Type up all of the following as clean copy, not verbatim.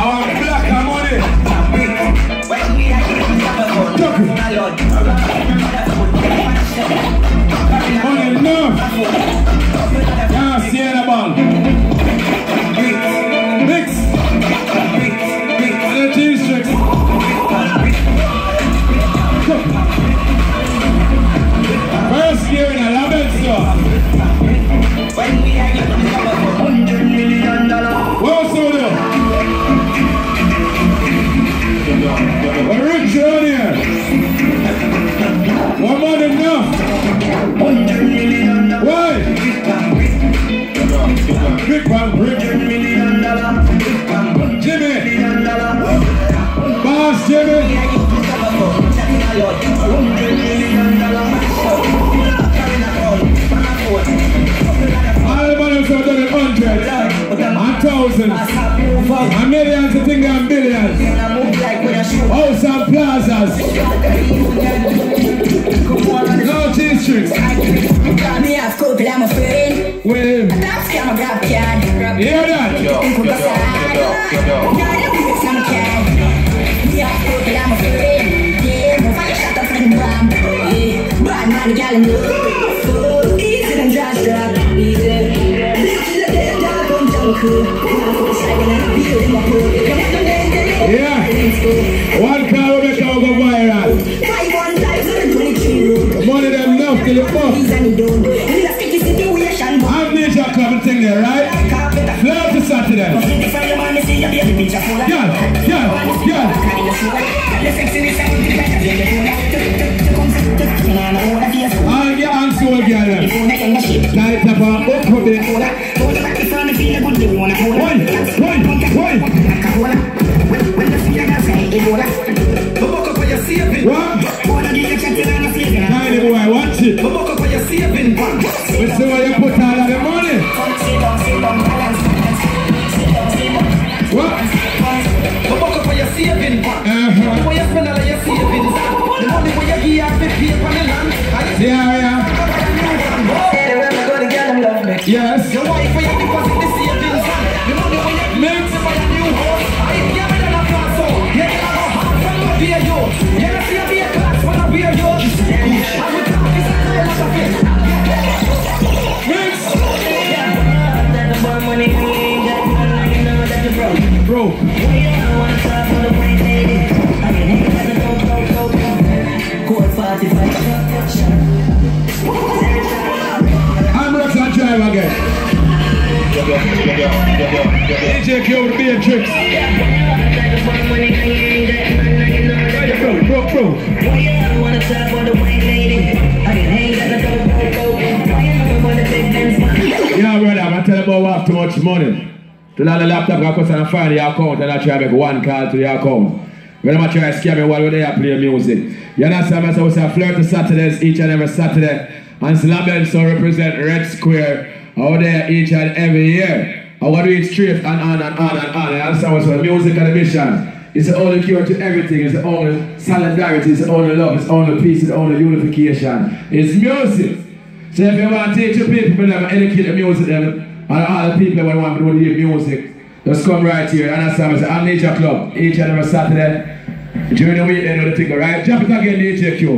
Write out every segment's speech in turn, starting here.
black and money. Money enough. Yeah, see the ball. Mix. And the cheese tricks. First gear in a label store. $100 million. What's over there? We're rich around here. One more than enough. $100 million. Why? Big one, brick. Jimmy. Boss Jimmy. All the money have done it hundreds and thousands and millions of things and billions. House and plazas. No cheese tricks. Me have couple, I'm a friend. With him. That's kind of grab card. Hear that? Me have couple, I'm a friend. Yeah, my fire shot up in the bomb. Yeah, bad man, the gal in the easy and just drop. Easy. Yeah. One car will make out go viral. Money them enough till you fuck. I'm Ninja Club and thing there, right? Flare to Saturday. Yeah. I'll get on soul again. Light up our up for this. What? Tiny boy, watch it. Let's see where you put all of the money. What? Yeah. Yes. Mix. Bro. I'm Roxanne Drive again. DJ Q with Beatrix. Bro. Yeah, brother, I'm telling you about what too much money. To the laptop, I cost and find your account and I try to make one call to your account. When I'm trying to scam me while they play music. You understand me? So we say Flirt to Saturdays each and every Saturday. And Slabel so represent Red Square out there each and every year. I want to do it straight and on. You understand? So music and the mission. It's the only cure to everything. It's the only solidarity. It's the only love. It's the only peace. It's the only unification. It's music. So if you want to teach your people, educate the music, and all the people that want to hear music, just come right here. Understand? So I'm Nature Club each and every Saturday. During the week, they know the thing, right? Jump it again, DJ Q.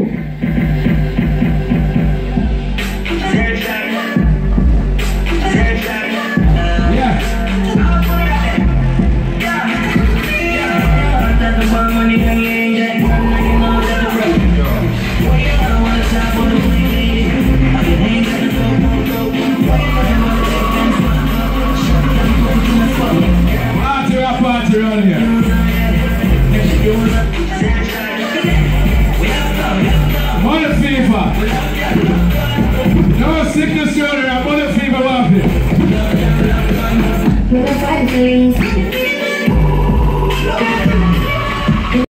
Party around here. Money fever. No sickness, children. Money fever, laughing.